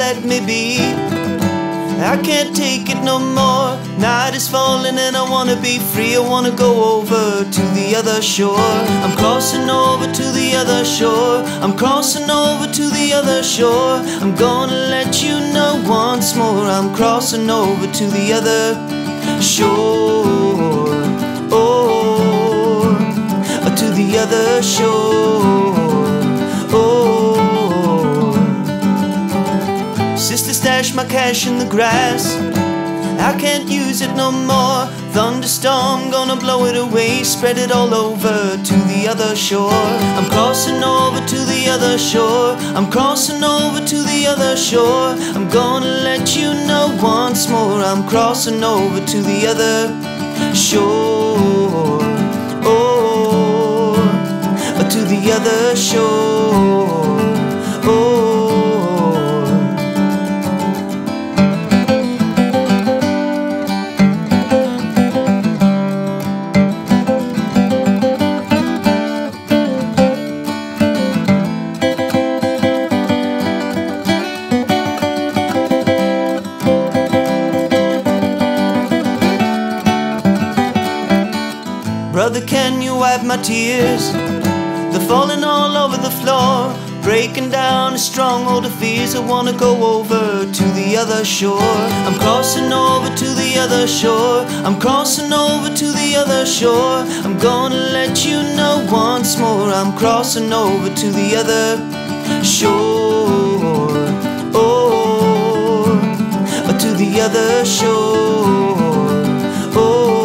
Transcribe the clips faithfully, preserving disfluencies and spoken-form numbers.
let me be. I can't take it no more. Night is falling and I wanna be free. I wanna go over to the other shore. I'm crossing over to the other shore. I'm crossing over to the other shore. I'm gonna let you know once more. I'm crossing over to the other shore. Oh, to the other shore. Oh, sister stashed my cash in the grass. I can't use it no more. Thunderstorm gonna blow it away. Spread it all over to the other shore. I'm crossing over to the other shore. I'm crossing over to the other shore. I'm gonna let you know once more. I'm crossing over to the other shore. Oh, to the other shore. Oh, brother, can you wipe my tears? They're falling all over the floor, breaking down a stronghold of fears. I wanna go over to the other shore. I'm crossing over to the other shore. I'm crossing over to the other shore. I'm gonna let you know once more. I'm crossing over to the other shore. Oh, to the other shore. Oh,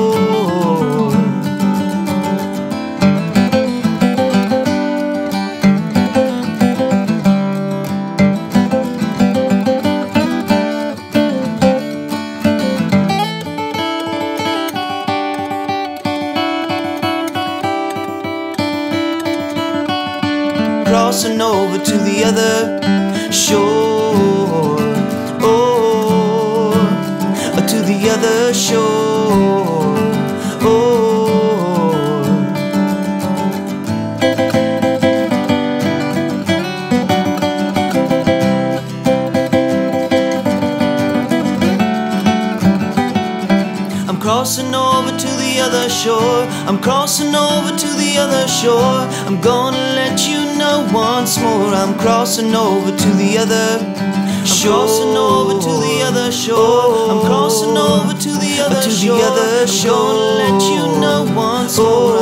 crossing over to the other shore. Oh, to the other shore. Oh, I'm crossing over to the other shore. I'm crossing over to the other shore. I'm gonna let you know once more. I'm crossing over to the other shore. I'm crossing over to the other shore. I'm crossing over to the other shore. I'm gonna let you know once more.